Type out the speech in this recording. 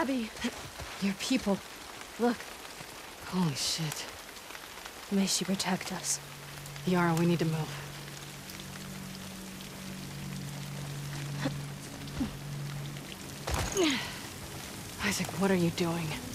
Abby! Your people. Look. Holy shit. May she protect us. Yara, we need to move. Isaac, what are you doing?